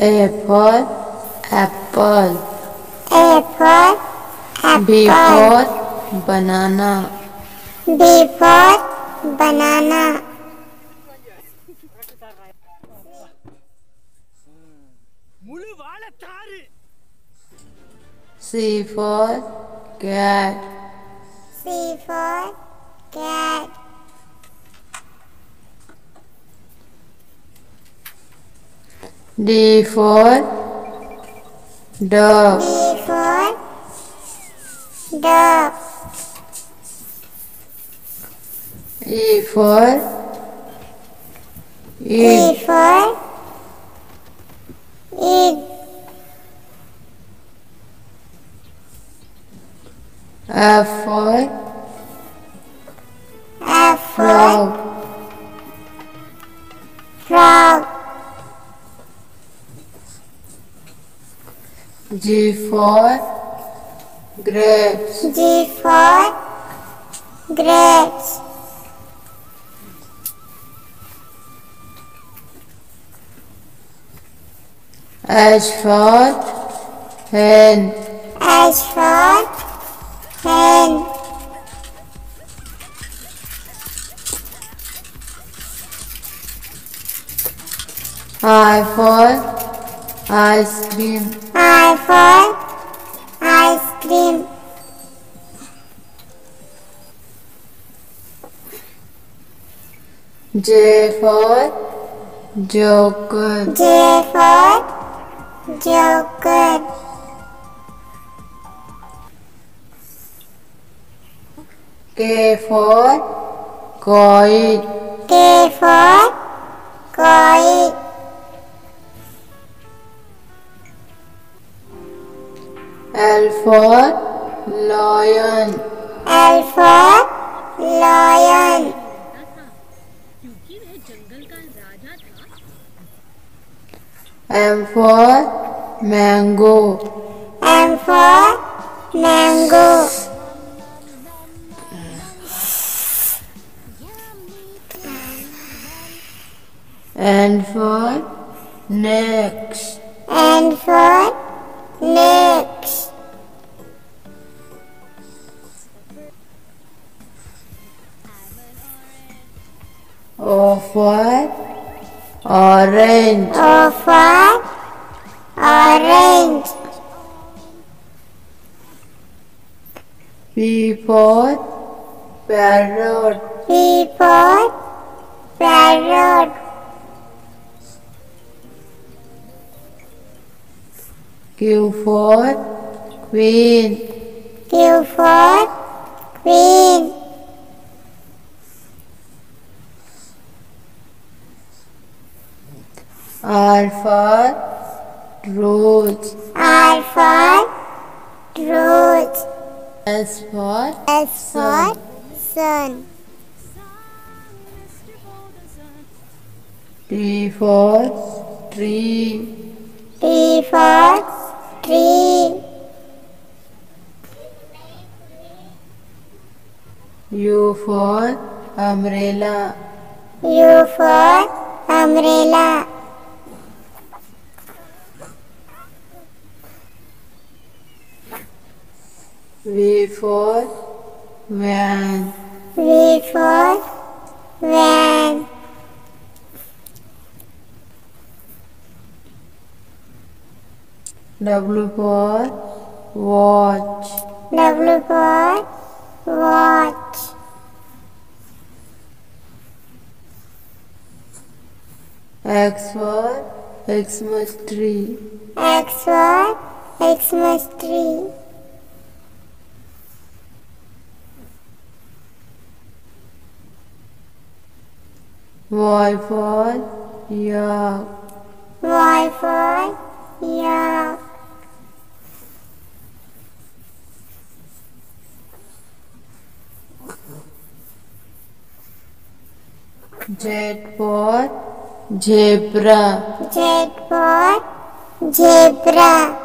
A for apple. A for apple. B for banana. B for banana. C for cat. C for cat. D for dog. D for dog. E for E egg. for egg. F for F for frog. frog. G for grapes. G for grapes. H for hen. H for hen. I for ice cream. I for ice cream. J for joker. J for joker. K for kite. K for kite. L for lion. L for lion. M for mango. M for mango. N for next. N for next. O for orange. O for orange. P for parrot. P for parrot. Q for queen. Q for queen. R for rose. R for rose. S for S for sun. T for tree. T for tree. U for umbrella. U for umbrella. V for van. V for van. W for watch. W for watch. X for Xmas tree. X for Xmas tree. Y for yak. Y for yak. Z for zebra. Z for zebra.